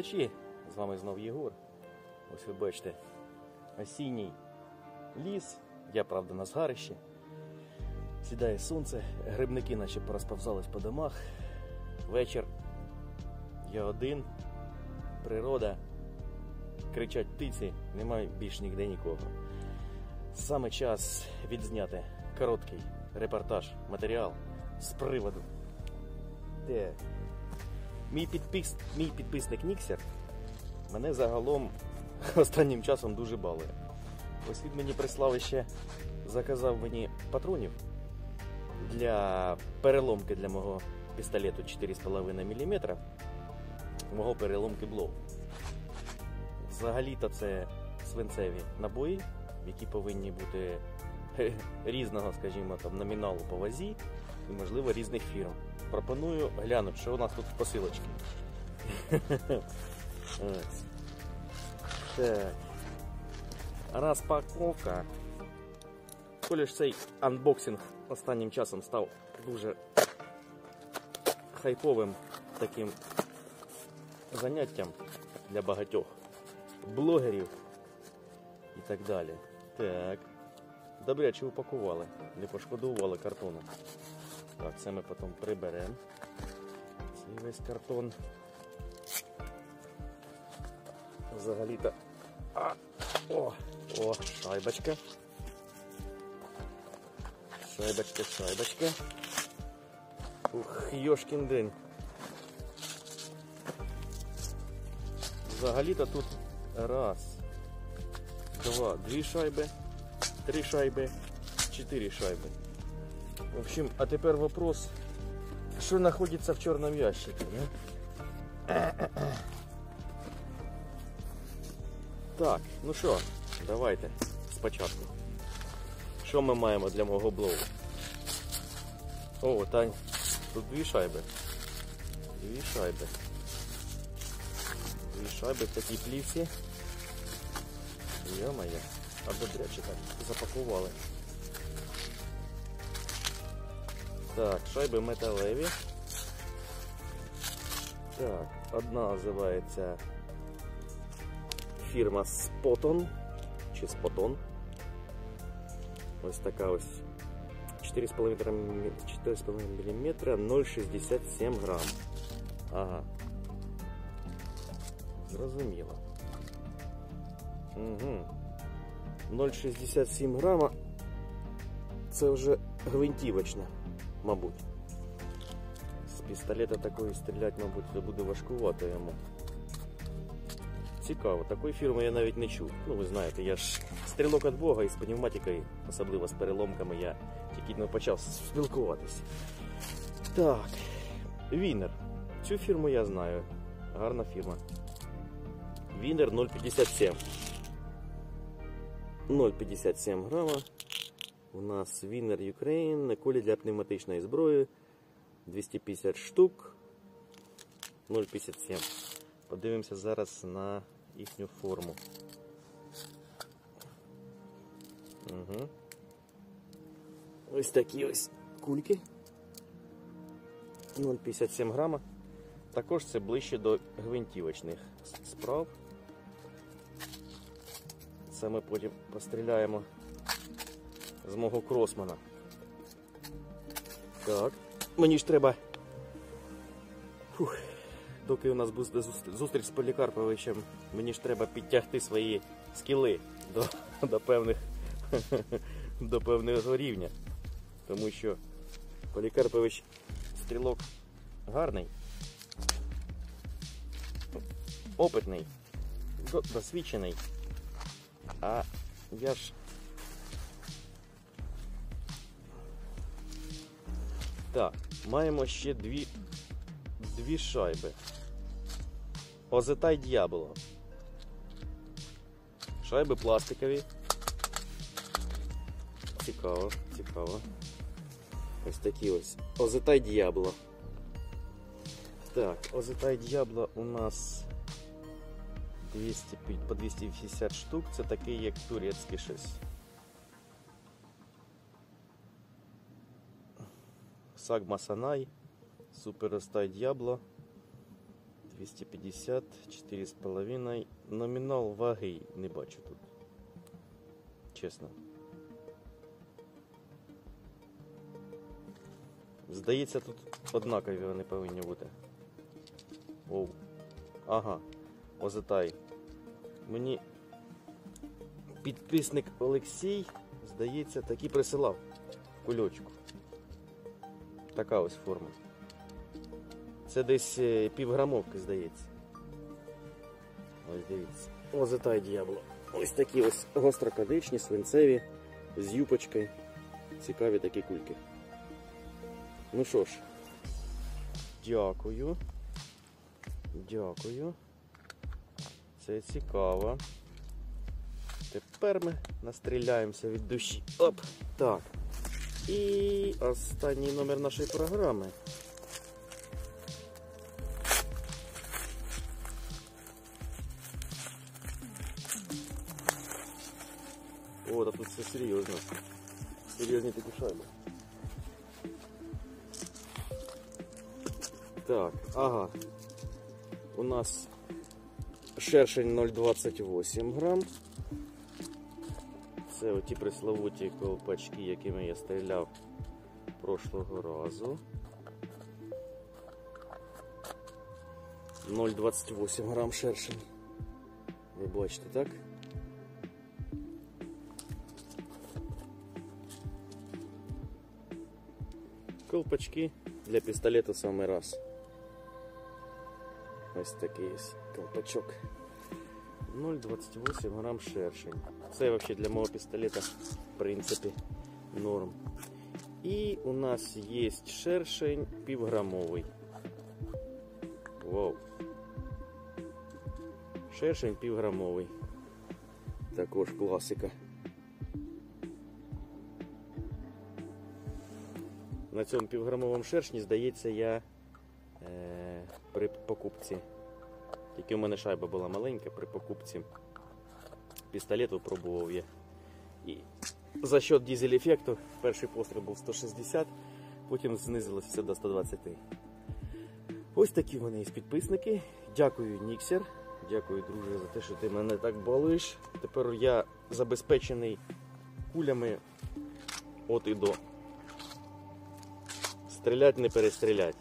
глядачі, з вами знов Єгор. Ось ви бачите осінній ліс, я правда на згарищі. Сідає сонце, грибники наче порозповзались по домах. Вечір, я один, природа, кричать птиці, немає більш ніде нікого. Саме час відзняти короткий репортаж, матеріал з приводу. Де мій підписник Ніксер мене загалом останнім часом дуже балує. Ось він мені прислав ще, заказав мені патронів для переломки для мого пістолету 4,5 мм, мого переломки Blow. Взагалі-то це свинцеві набої, які повинні бути різного, скажімо, там, номіналу по вазі і, можливо, різних фірм. Пропоную глянути, що у нас тут в посилочці. Так. Розпаковка. Коли ж цей анбоксинг останнім часом став дуже хайповим таким заняттям для багатьох блогерів і так далі. Так. Добряче упакували, не пошкодували картону. Так, це ми потім приберемо. Цей весь картон. Взагалі-то... О, шайбочка. Шайбочка. Ух, йошкін день. Взагалі-то тут раз, два, 2 шайби, 3 шайби, 4 шайби. В общем, а тепер вопрос, що знаходиться в чорному ящику, не? Так, ну що, давайте спочатку. Що ми маємо для мого блоу? О, Тань, тут 2 шайби. 2 шайби. 2 шайби в такій плівці. Йо-моє, а добряче так запакували. Так, шайби металеві. Так, одна називається фірма Spot-On чи Spot-On. Ось така ось 4,5 мм, 0,67 грам. Ага. Зрозуміло. Угу. 0,67 грама. Це вже гвинтівочна, мабуть. З пістолета такої стріляти, мабуть, буде важкувато йому. Цікаво, такої фірми я навіть не чув. Ну, ви знаєте, я ж стрілок від Бога і з пневматикою, особливо з переломками, я тільки не почав спілкуватися. Так, Вінер. Цю фірму я знаю. Гарна фірма. Вінер 0,57. 0,57 грама. У нас Вінер Ukraine, кулі для пневматичної зброї. 250 штук. 0,57. Подивимося зараз на їхню форму. Угу. Ось такі ось кульки. 0,57 грама. Також це ближче до гвинтівочних справ. Це ми потім постріляємо з мого кросмана. Так, мені ж треба... Фух. Доки у нас буде зустріч з Полікарповичем, мені ж треба підтягти свої скіли до певного рівня. Тому що Полікарпович стрілок гарний, опитний, досвідчений. А я ж... Так, маємо ще дві шайби. Озетай Д'ябло. Шайби пластикові. Цікаво. Ось такі ось. Озетай Д'ябло. Так, Озетай Д'ябло у нас по 250 штук. Це такий, як турецький щось. Сагма Санай. Супер Озетай Д'ябло. 250, 4,5. Номінал ваги не бачу тут. Чесно. Здається, тут однакові вони повинні бути. Оу. Ага. Озетай. Мені підписник Олексій, здається, таки присилав кульочку. Така ось форма. Це десь півграмовки, здається. Ось дивіться. Озетай Діабло. Ось такі ось гострокадичні, свинцеві, з юпочкою. Цікаві такі кульки. Ну що ж, дякую. Дякую. Це цікаво. Тепер ми настріляємося від душі. Оп! Так. І останній номер нашої програми. О, та тут все серйозно. Серйозні такі шайби. Так, ага. У нас шершень 0,28 грам. Це оті пресловуті ковпачки, якими я стріляв прошлого разу. 0,28 грам шершень. Ви бачите, так? Колпачки для пістолету саме раз. Ось такий ось колпачок. 0,28 грам шершень. Це взагалі для мого пістолета, в принципі, норм. І у нас є шершень півграмовий. Вау. Шершень півграмовий. Також класика. На цьому півграмовому шершні, здається, я при покупці, тільки у мене шайба була маленька, при покупці пістолету пробував я. І за счет дизель-ефекту перший постріл був 160, потім знизилося все до 120. Ось такі вони із підписники. Дякую, Ніксер. Дякую, друже, за те, що ти мене так балуєш. Тепер я забезпечений кулями от і до. Стрілять, не перестрілять.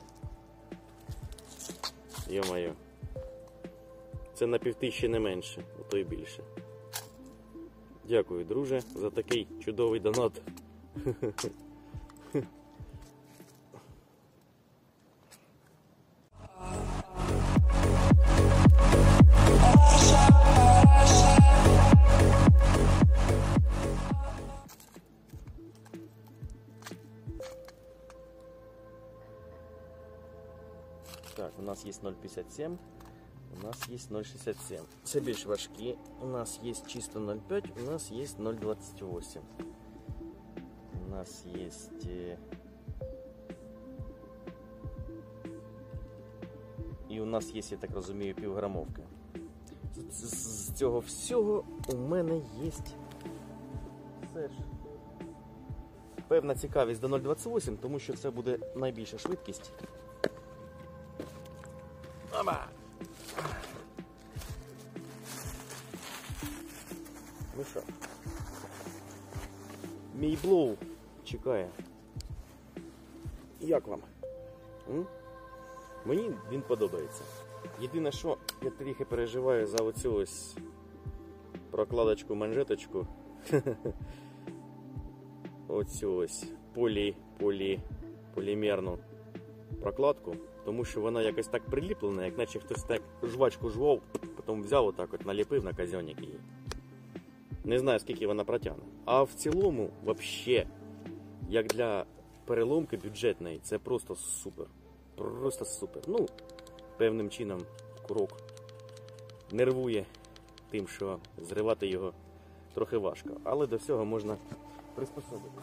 Йо-моє. Це на 5000 не менше, а то й більше. Дякую, друже, за такий чудовий донат. Так, у нас є 0,57, у нас є 0,67. Це більш важкі. У нас є чисто 0,5, у нас є 0,28. У нас є... І у нас є, я так розумію, півграмовка. З цього всього у мене є все ж певна цікавість до 0,28, тому що це буде найбільша швидкість. Мама! Ну що, мій блоу чекає. Як вам? Мені він подобається. Єдине, що я трохи переживаю за оцю ось прокладочку-манжеточку. Оцю ось полімерну прокладку. Тому що вона якось так приліплена, як наче хтось так жвачку жував, потім взяв отак от, наліпив на казьонник її. Не знаю, скільки вона протягне. А в цілому, взагалі, як для переломки бюджетної, це просто супер. Просто супер. Ну, певним чином курок нервує тим, що зривати його трохи важко. Але до всього можна приспособити.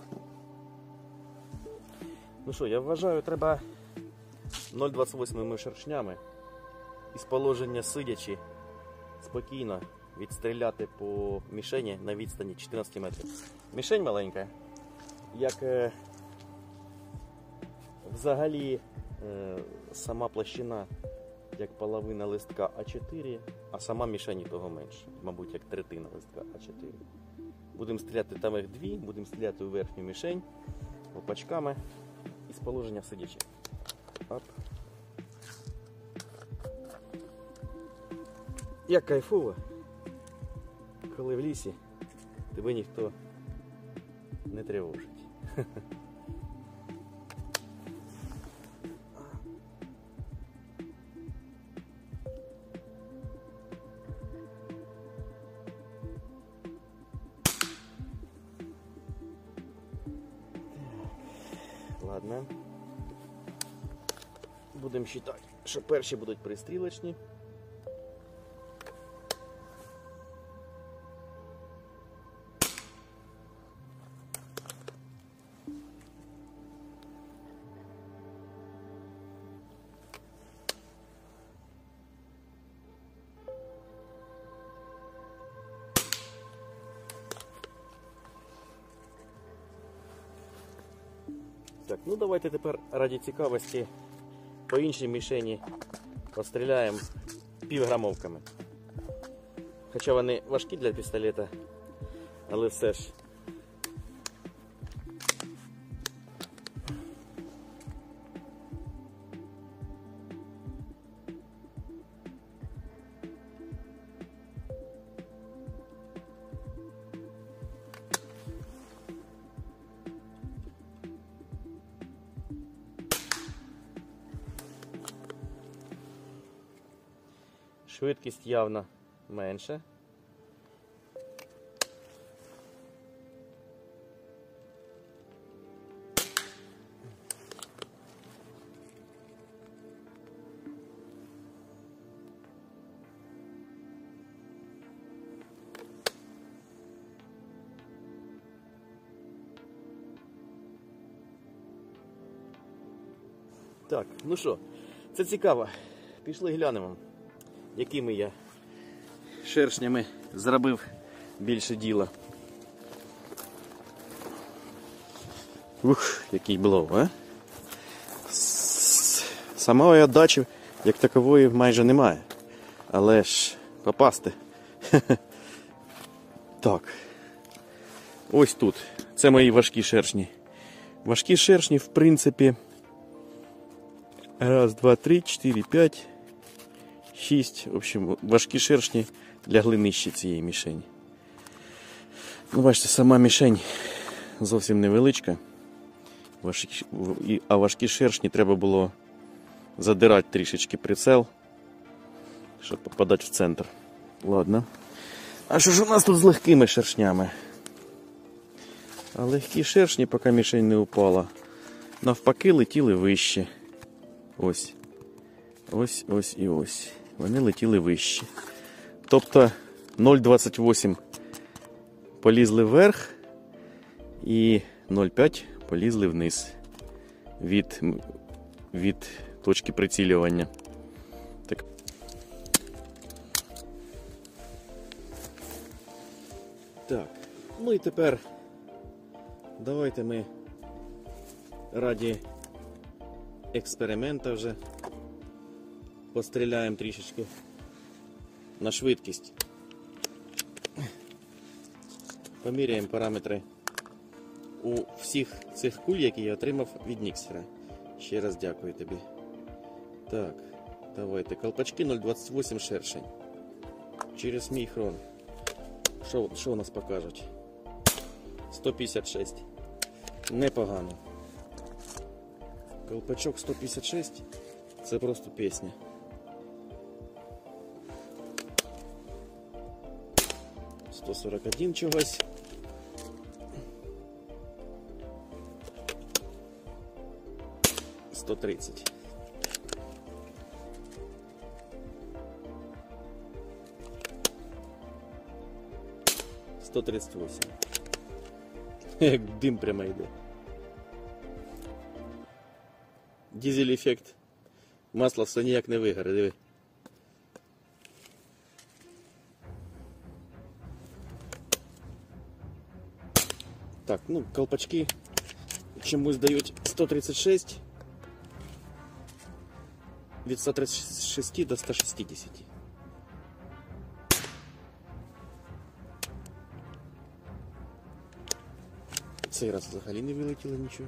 Ну що, я вважаю, треба 0,28 шершнями із положення сидячи спокійно відстріляти по мішені на відстані 14 метрів. Мішень маленька, як взагалі сама площина як половина листка А4, а сама мішень того менше. Мабуть, як третина листка А4. Будемо стріляти там їх дві, будемо стріляти у верхню мішень опачками із положення сидячи. Оп. Як кайфово, коли в лісі тебе ніхто не тривожить. Ладно. Будемо вважати, що перші будуть пристрілочні. Так, ну давайте тепер раді цікавості по іншій мішені постріляємо півграмовками. Хоча вони важкі для пістолета, але все ж. Швидкість явно менша. Так, ну що, це цікаво. Пішли глянемо, якими я шершнями зробив більше діла. Ух, який блов, а? Самої отдачі, як такової, майже немає. Але ж попасти. Так. Ось тут. Це мої важкі шершні. Важкі шершні, в принципі, 1, 2, 3, 4, 5, 6. В общем, важкі шершні лягли нижче цієї мішені. Ну, бачите, сама мішень зовсім невеличка. А важкі шершні треба було задирати трішечки прицел, щоб попадати в центр. Ладно. А що ж у нас тут з легкими шершнями? А легкі шершні, поки мішень не упала, навпаки летіли вище. Ось. Ось, ось і ось. Вони летіли вище. Тобто 0,28 полізли вверх і 0,5 полізли вниз від точки прицілювання. Так. Так, ну і тепер давайте ми раді експеримента вже постріляємо трішечки на швидкість. Поміряємо параметри у всіх цих куль, які я отримав від Ніксера. Ще раз дякую тобі. Так, давайте. Колпачки 0,28 шершень. Через мій хрон. Що у нас покажуть? 156. Непогано. Колпачок 156. Це просто пісня. — 141 чогось. — 130. — 138. Як дим прямо йде. Дизель-ефект. Масло все ніяк не вигоре, диви. Так, ну, колпачки чомусь дають 136. від 136 до 160. Цей раз взагалі не вилетіло нічого.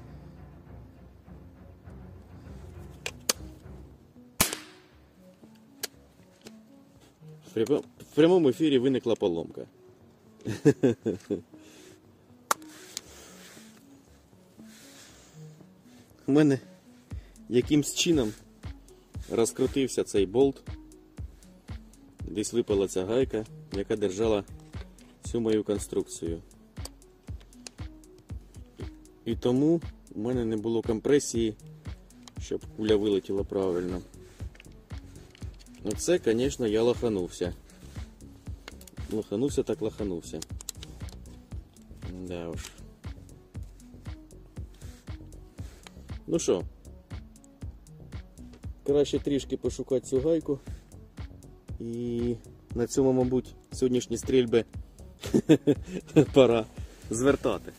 В прямому ефірі виникла поломка. У мене якимсь чином розкрутився цей болт. Десь випала ця гайка, яка держала всю мою конструкцію. І тому в мене не було компресії, щоб куля вилетіла правильно. Оце, звісно, я лоханувся. Лоханувся так лоханувся. Да уж. Ну що, краще трішки пошукати цю гайку. І на цьому, мабуть, сьогоднішні стрільби пора звертати.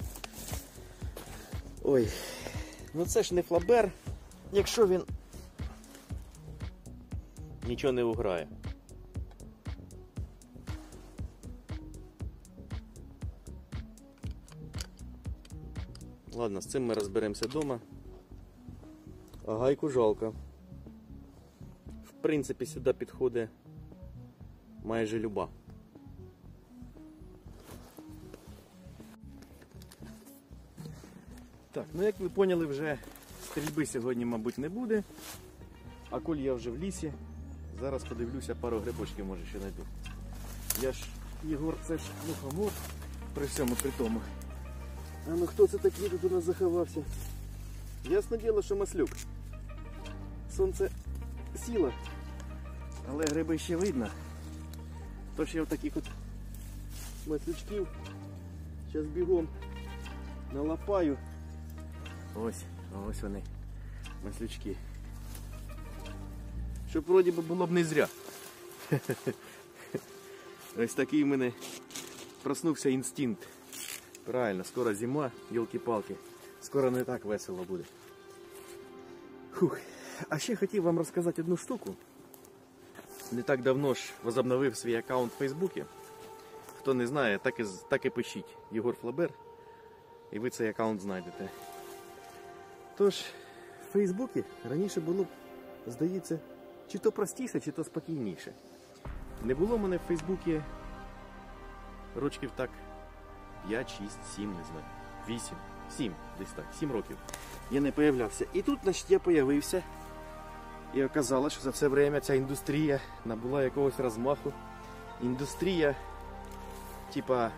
Ой, ну це ж не флабер, якщо він нічого не уграє. Ладно, з цим ми розберемося вдома. А гайку жалко. В принципі, сюди підходить майже люба. Так, ну як ви поняли, вже стрільби сьогодні, мабуть, не буде. А коль я вже в лісі, зараз подивлюся, пару грибочків може ще знайду. Я ж, Єгор, це ж мухомор при всьому при тому. А ну хто це такий тут у нас заховався? Ясне діло, що маслюк. Сонце сіло, але гриби ще видно. Тож я отаких от маслючків зараз бігом налапаю. Ось вони, маслючки. Щоб вроді би було б не зря. Ось такий в мене проснувся інстинкт. Правильно, скоро зима, ёлки-палки. Скоро не так весело буде. Фух. А ще хотів вам розказати одну штуку. Не так давно ж возобновив свій аккаунт в Фейсбуці. Хто не знає, так і пишіть Єгор Флабер. І ви цей аккаунт знайдете. Тож, в Фейсбуці раніше було, здається, чи то простіше, чи то спокійніше. Не було в мене в Фейсбуці років так 5, 6, 7, не знаю, 8, 7, десь так, 7 років. Я не появлявся. І тут, значить, я появився. І оказалось, що за це время ця індустрія набула якогось розмаху. Індустрія, типа,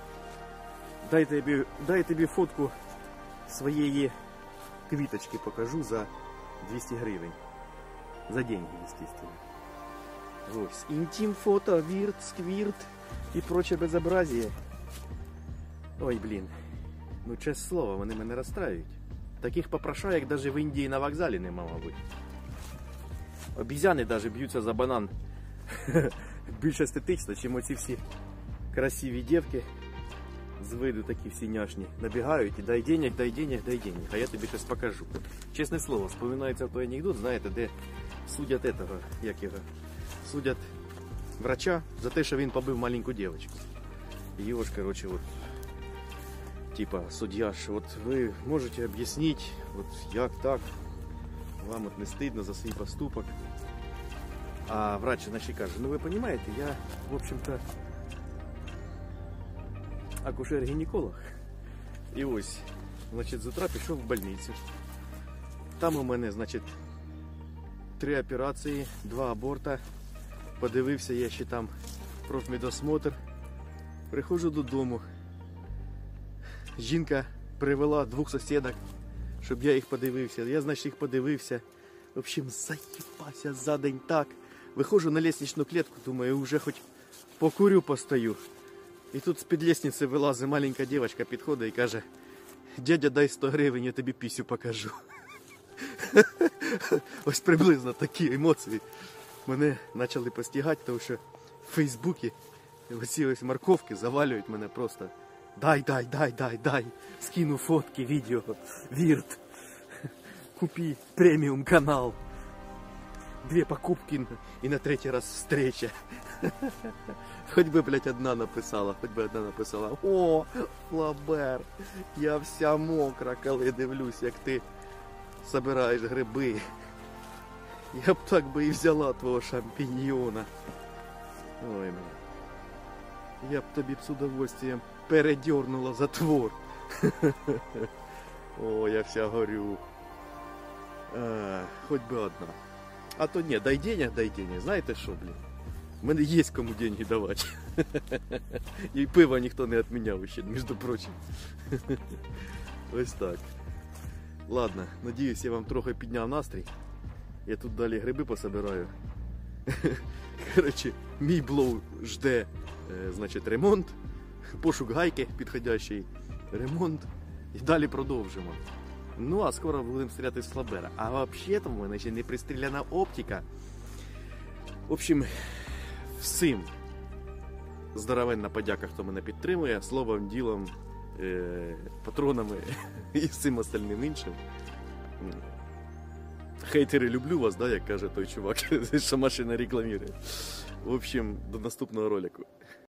дай тобі фотку своєї квіточки покажу за 200 гривень. За деньги, естественно. Ось. Інтим фото, вірт, сквірт і проче безобразие. Ой, блін. Ну, чесне слово, вони мене розстраюють. Таких попрошаєк навіть в Індії на вокзалі нема, мабуть. Обізяни навіть б'ються за банан більш естетично, чим оці всі красиві дівки з виду такі всі няшні. Набігають і дай денег, дай денег, дай денег. А я тобі щось покажу. Чесне слово, вспоминається той анекдот, знаєте, де судять этого, як його, судять врача за те, що він побив маленьку дівчинку. І його ж, короче, от, типа, судья ж, от ви можете об'яснити, от як так, вам от не стидно за свій поступок. А врач, значить, каже, ну ви розумієте, я, в общем-то, акушер-гінеколог. І ось, значить, з утра пішов в больницю. Там у мене, значить, 3 операції, 2 аборта. Подивився я ще там профмедосмотр. Приходжу додому. Жінка привела 2 сусідок, щоб я їх подивився. Я, значить, їх подивився. В общем, заїбався за день так. Виходжу на лестничну клітку, думаю, вже хоч покурю, постою. І тут з-під лестниці вилазить маленька дівчинка, підходить і каже: дядя, дай 100 гривень, я тобі пісю покажу. Ось приблизно такі емоції мене почали постигати, тому що в Фейсбуці оці ось морковки завалюють мене просто. Дай, скину фотки, відео, вірт, купи преміум канал. 2 покупки і на 3-й раз встреча. Хоть би, блядь, одна написала, О, Флабер, я вся мокра, коли дивлюсь, як ти собираєш гриби. Я б так би і взяла твого шампіньйона. Ой, бля. Я б тобі б з удовольствием передернула затвор. О, я вся горю. Хоть би одна. А то ні, дай денег. Знаєте що, блін? У мене є кому деньги давати. І пиво ніхто не відміняв ще, між прочим. Ось так. Ладно, надіюсь, я вам трохи підняв настрій. Я тут далі гриби пособираю. Коротше, мій блоу жде, значить, ремонт. Пошук гайки підходящий. Ремонт. І далі продовжимо. Ну, а скоро будемо стріляти з Флабера. А взагалі-то в мене ще не пристріляна оптика. В общем, всім здоровенна подяка, хто мене підтримує. Словом, ділом, патронами і всім остальним іншим. Хейтери, люблю вас, да, як каже той чувак, що машина рекламує. В общем, до наступного ролику.